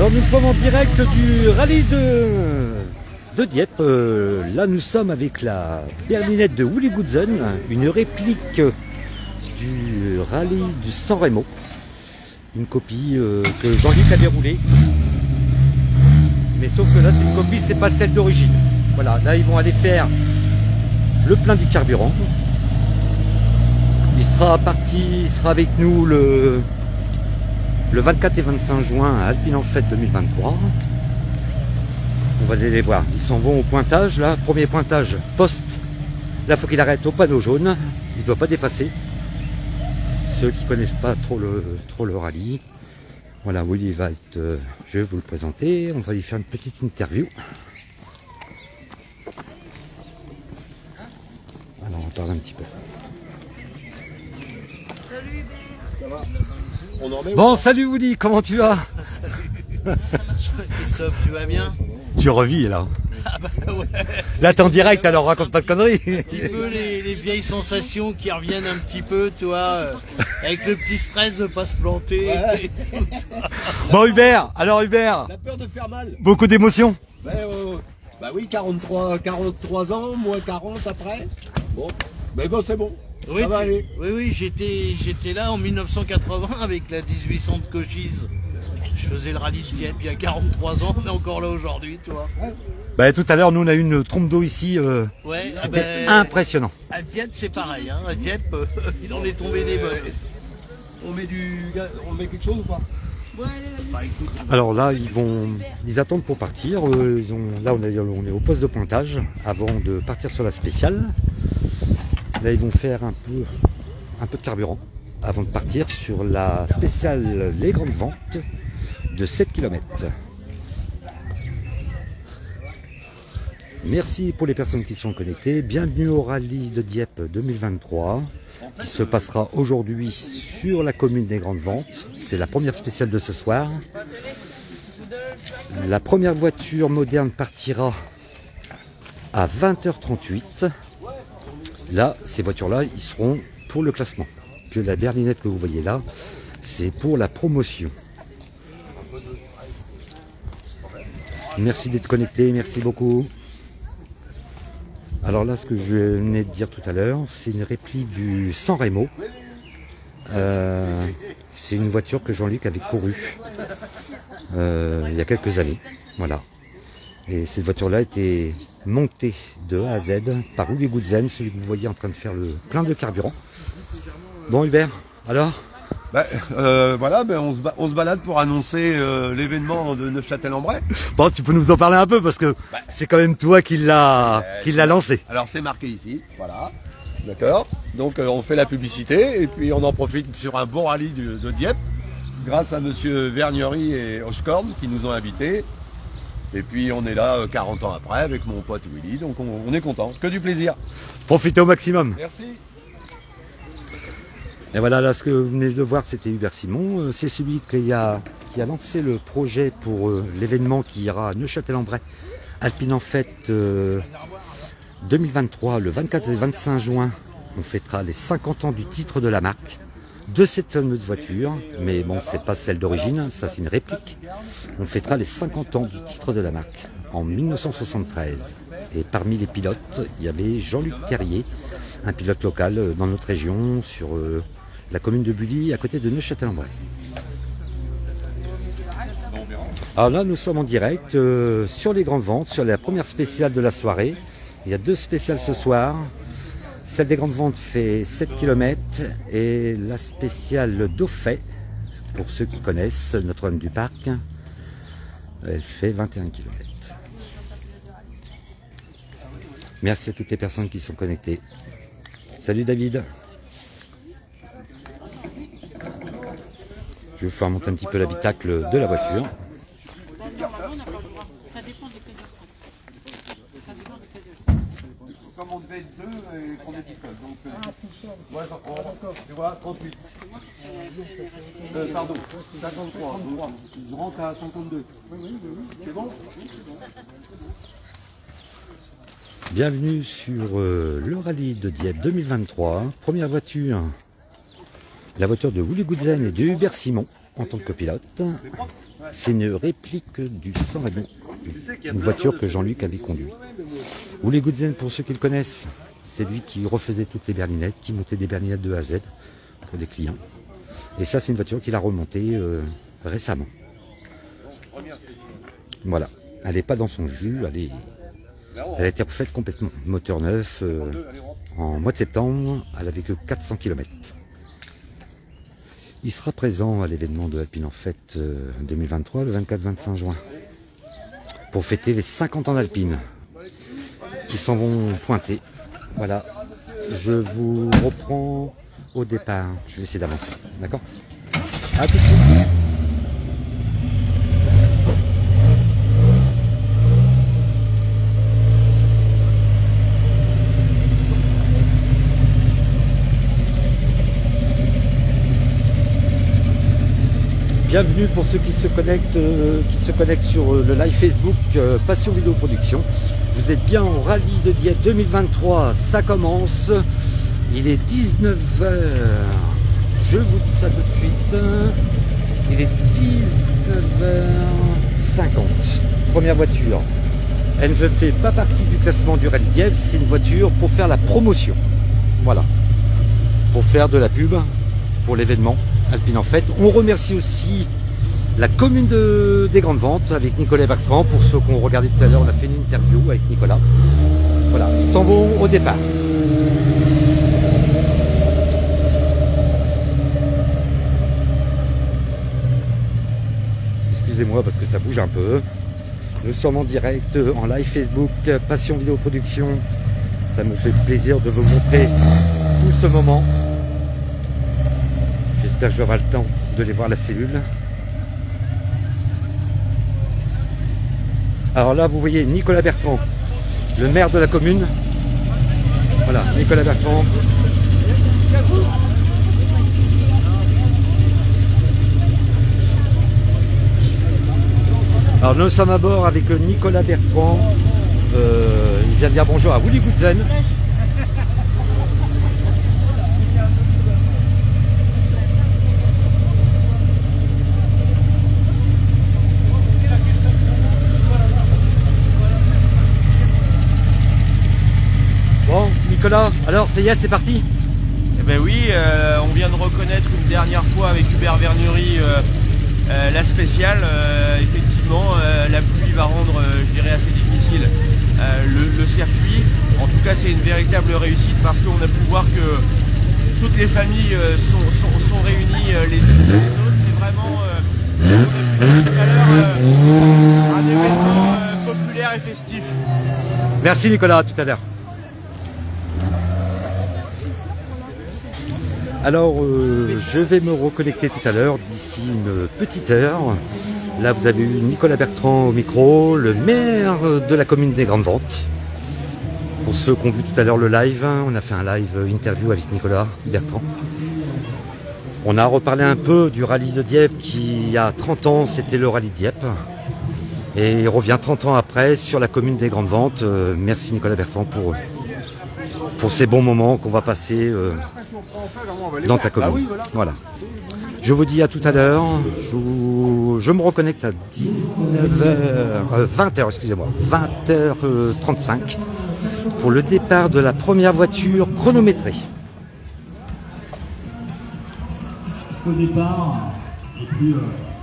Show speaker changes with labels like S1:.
S1: Alors nous sommes en direct du rallye de Dieppe. Là nous sommes avec la berlinette de Willy Goodzen, une réplique du rallye du San Remo. Une copie que Jean-Luc a déroulée. Mais sauf que là c'est une copie, c'est pas celle d'origine. Voilà, là ils vont aller faire le plein du carburant. Il sera avec nous le 24 et 25 juin à Alpine en Fête 2023. On va aller les voir. Ils s'en vont au pointage. Là, premier pointage poste. Là, il faut qu'il arrête au panneau jaune. Il ne doit pas dépasser. Ceux qui ne connaissent pas trop le rallye. Voilà, Willy va être. Je vais vous le présenter. On va lui faire une petite interview. Alors, on parle un petit peu.
S2: Salut,
S3: ça va. On en met
S1: Bon, salut Willy, comment tu vas?
S2: Salut. Christophe, tu vas bien?
S1: Tu revis là.
S2: Ah bah ouais.
S1: Là t'es en direct, alors raconte pas de conneries.
S2: Un petit peu les vieilles sensations qui reviennent un petit peu, toi, avec le petit stress de pas se planter.
S3: Ouais.
S2: Et tout.
S1: Bon Hubert, alors Hubert,
S3: La peur de faire mal.
S1: beaucoup d'émotions.
S3: Bah oui, 43 ans, moins 40 après. Bon, mais bon, c'est bon.
S2: Oui,
S3: Ça va aller.
S2: oui, j'étais là en 1980 avec la 1800 de Cochise. Je faisais le rallye de Dieppe il y a 43 ans, on est encore là aujourd'hui, tu vois.
S1: Bah tout à l'heure nous on a eu une trompe d'eau ici,
S2: Ouais,
S1: c'était impressionnant.
S2: À Dieppe c'est pareil, hein. À Dieppe il en est tombé des bonnes.
S3: On met quelque chose ou pas?
S2: Bah, écoute,
S1: Alors là ils attendent pour partir. Là on est au poste de pointage avant de partir sur la spéciale. Là ils vont faire un peu de carburant avant de partir sur la spéciale Les Grandes Ventes de 7 km. Merci pour les personnes qui sont connectées. Bienvenue au rallye de Dieppe 2023 qui se passera aujourd'hui sur la commune des Grandes Ventes. C'est la première spéciale de ce soir. La première voiture moderne partira à 20h38. Là, ces voitures-là, ils seront pour le classement. Que la berlinette que vous voyez là, c'est pour la promotion. Merci d'être connecté, merci beaucoup. Alors là, ce que je venais de dire tout à l'heure, c'est une réplique du San Remo. C'est une voiture que Jean-Luc avait courue il y a quelques années. Voilà. Et cette voiture-là était montée de A à Z par Willy Goodzen, celui que vous voyez en train de faire le plein de carburant. Bon Hubert, alors?
S3: Voilà, on se balade pour annoncer l'événement de Neufchâtel-en-Bray.
S1: Bon, tu peux nous en parler un peu parce que c'est quand même toi qui l'a lancé.
S3: Alors c'est marqué ici, voilà. D'accord. Donc on fait la publicité et puis on en profite sur un bon rallye de Dieppe grâce à monsieur Vergnery et Hochkorn qui nous ont invités. Et puis on est là 40 ans après avec mon pote Willy, donc on est content, que du plaisir.
S1: Profitez au maximum.
S3: Merci.
S1: Et voilà, là ce que vous venez de voir, c'était Hubert Simon. C'est celui qui a lancé le projet pour l'événement qui ira à Neufchâtel-en-Bray, Alpine en Fête 2023, le 24 et 25 juin. On fêtera les 50 ans du titre de la marque de cette fameuse voiture, mais bon, c'est pas celle d'origine, ça c'est une réplique. On fêtera les 50 ans du titre de la marque en 1973. Et parmi les pilotes, il y avait Jean-Luc Terrier, un pilote local dans notre région, sur la commune de Bully, à côté de Neufchâtel-en-Bray. Alors là, nous sommes en direct sur les Grandes Ventes, sur la première spéciale de la soirée. Il y a deux spéciales ce soir. Celle des Grandes Ventes fait 7 km et la spéciale Dauphet, pour ceux qui connaissent Notre-Dame du Parc, elle fait 21 km. Merci à toutes les personnes qui sont connectées. Salut David. Je vais vous faire monter un petit peu l'habitacle de la voiture.
S3: Comme on devait être deux et qu'on est tout seul. Donc, tu vois, 38. Pardon, 53. Je rentre à 52. C'est bon?
S1: Bienvenue sur le rallye de Dieppe 2023. Première voiture, la voiture de Willy Goodzen et de Hubert Simon. en tant que copilote. C'est une réplique du San Remo, une voiture que Jean-Luc avait conduite. Willy Goodzen, pour ceux qui le connaissent, c'est lui qui refaisait toutes les berlinettes, qui montait des berlinettes de A à Z pour des clients. Et ça, c'est une voiture qu'il a remontée récemment. Voilà, elle n'est pas dans son jus, elle a été refaite complètement. Moteur neuf, en mois de septembre, elle avait que 400 km. Il sera présent à l'événement de Alpine en Fête 2023, le 24-25 juin, pour fêter les 50 ans d'Alpine, qui s'en vont pointer. Voilà, je vous reprends au départ. Je vais essayer d'avancer, d'accord? À tout de suite. Bienvenue pour ceux qui se connectent sur le live Facebook Passion Vidéo Production. Vous êtes bien en rallye de Dieppe 2023, ça commence. Il est 19h. Je vous dis ça tout de suite. Il est 19h50. Première voiture. Elle ne fait pas partie du classement du rallye Dieppe. C'est une voiture pour faire la promotion. Voilà. Pour faire de la pub pour l'événement Alpine en Fête. On remercie aussi la commune des Grandes Ventes avec Nicolas Bertrand. Pour ceux qu'on regardait tout à l'heure, on a fait une interview avec Nicolas. Voilà, ils s'en vont au départ. Excusez-moi parce que ça bouge un peu. Nous sommes en direct en live Facebook Passion Vidéo Production. Ça me fait plaisir de vous montrer tout ce moment. J'espère que j'aurai le temps de les voir la cellule. Alors là, vous voyez Nicolas Bertrand, le maire de la commune. Voilà, Nicolas Bertrand. Alors nous sommes à bord avec Nicolas Bertrand. Il vient de dire bonjour à Willy Goodzen. Bon, Nicolas, alors c'est yes, c'est parti?
S4: Eh ben oui, on vient de reconnaître une dernière fois avec Hubert Vergnery la spéciale. Effectivement, la pluie va rendre, je dirais, assez difficile le circuit. En tout cas, c'est une véritable réussite parce qu'on a pu voir que toutes les familles sont réunies les unes les autres. C'est vraiment, on a vu tout à l'heure, un événement populaire et festif.
S1: Merci Nicolas, à tout à l'heure. Alors, je vais me reconnecter tout à l'heure, d'ici une petite heure. Là, vous avez eu Nicolas Bertrand au micro, le maire de la commune des Grandes Ventes. Pour ceux qui ont vu tout à l'heure le live, on a fait un live interview avec Nicolas Bertrand. On a reparlé un peu du rallye de Dieppe qui, il y a 30 ans, c'était le rallye de Dieppe. Et il revient 30 ans après sur la commune des Grandes Ventes. Merci Nicolas Bertrand pour ces bons moments qu'on va passer dans ta commune. Voilà. Je vous dis à tout à l'heure. Je me reconnecte à 20h, excusez-moi, 20h35 pour le départ de la première voiture chronométrée.
S5: Au départ, et puis